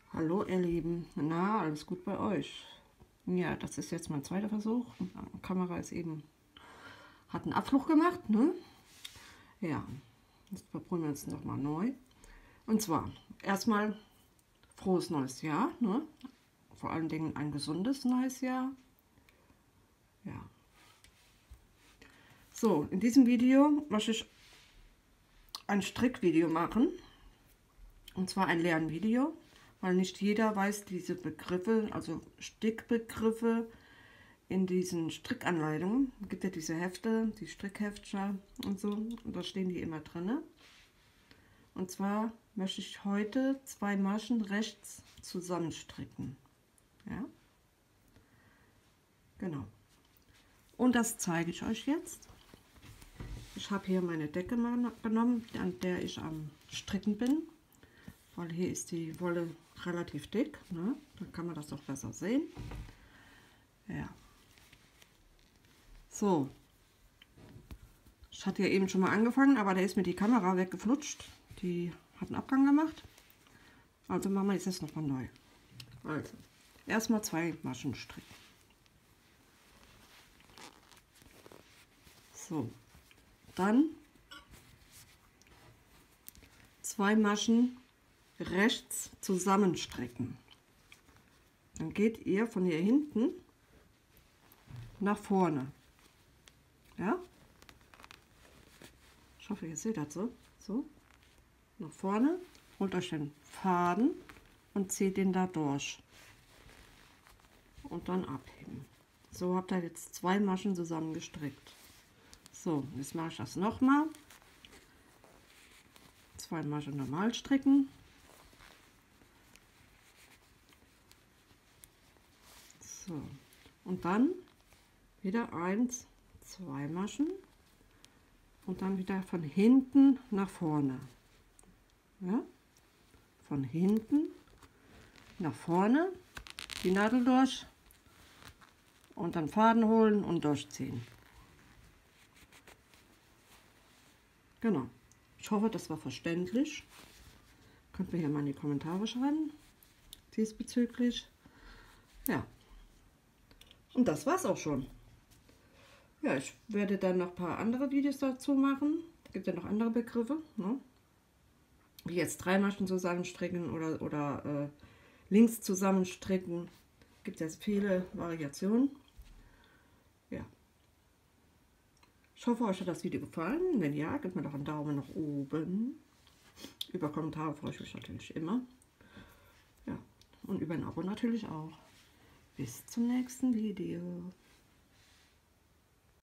Hallo ihr Lieben, na, alles gut bei euch? Ja, das ist jetzt mein zweiter Versuch. Die Kamera ist eben, hat einen Abflug gemacht, ne? Ja, jetzt probieren wir es nochmal neu. Und zwar, erstmal frohes neues Jahr, ne? Vor allen Dingen ein gesundes neues Jahr. Ja. So, in diesem Video möchte ich ein Strickvideo machen. Und zwar ein Lernvideo, weil nicht jeder weiß diese Begriffe, also Stickbegriffe in diesen Strickanleitungen. Es gibt ja diese Hefte, die Strickheftchen und so, und da stehen die immer drin. Und zwar möchte ich heute 2 Maschen rechts zusammenstricken. Ja, genau. Und das zeige ich euch jetzt. Ich habe hier meine Decke genommen, an der ich am Stricken bin, weil hier ist die Wolle relativ dick, ne? Da kann man das doch besser sehen. Ja. So. Ich hatte ja eben schon mal angefangen, aber da ist mir die Kamera weggeflutscht. Die hat einen Abgang gemacht. Also machen wir jetzt das nochmal neu. Also, erstmal 2 Maschen stricken. So. Dann 2 Maschen rechts zusammenstricken. Dann geht ihr von hier hinten nach vorne. Ja? Ich hoffe, ihr seht das so. So. Nach vorne, holt euch den Faden und zieht den da durch. Und dann abheben. So habt ihr jetzt 2 Maschen zusammen gestrickt. So, jetzt mache ich das nochmal. 2 Maschen normal stricken. So, und dann wieder 1, 2 Maschen und dann wieder von hinten nach vorne. Ja? Von hinten nach vorne, die Nadel durch und dann Faden holen und durchziehen. Genau. Ich hoffe, das war verständlich. Könnt ihr hier mal in die Kommentare schreiben diesbezüglich. Ja. Und das war's auch schon. Ja, ich werde dann noch ein paar andere Videos dazu machen. Es gibt ja noch andere Begriffe, ne? Wie jetzt 3 Maschen zusammenstricken oder links zusammenstricken. Gibt es viele Variationen. Ja. Ich hoffe, euch hat das Video gefallen. Wenn ja, gebt mir doch einen Daumen nach oben. Über Kommentare freue ich mich natürlich immer. Ja. Und über ein Abo natürlich auch. Bis zum nächsten Video.